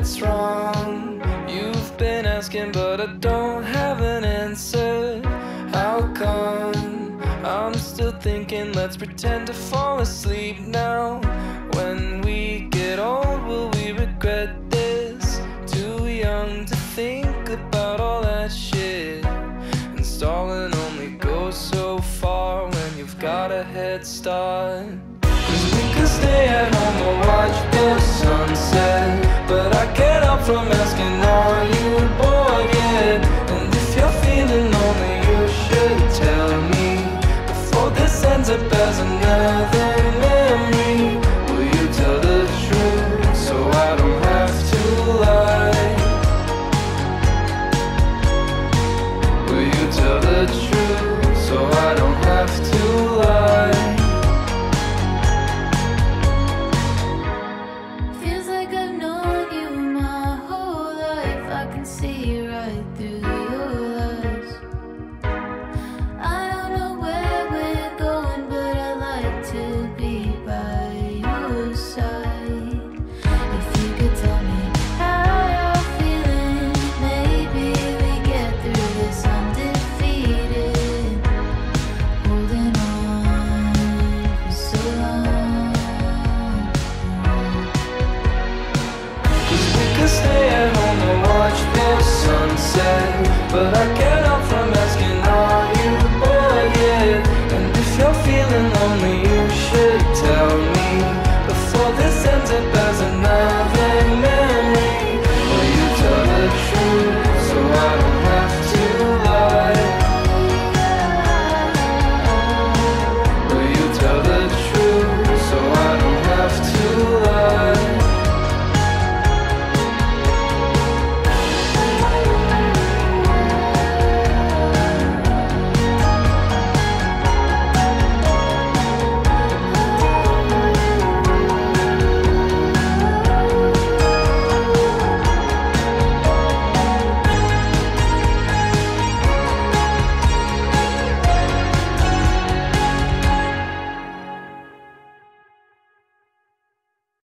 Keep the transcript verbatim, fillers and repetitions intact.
that's wrong. You've been asking but I don't have an answer. How come? I'm still thinking, let's pretend to fall asleep now. When we get old, will we regret this? Too young to think about all that shit. And stalling only goes so far when you've got a head start. Cause we could stay at home or watch the sunset, but I can't help from asking, are you bored yet? And if you're feeling lonely, you should tell me before this ends up as another memory. Will you tell the truth so I don't have to lie? Will you tell the truth so I don't have to lie? Feels like I've known you my whole life. I can see right through your lies. I don't know where we're going, but I like to be by your side. If you could tell me how you're feeling, maybe we get through this undefeated. Holding on for so long. Cause we could stay at home and watch the sunset, but I can't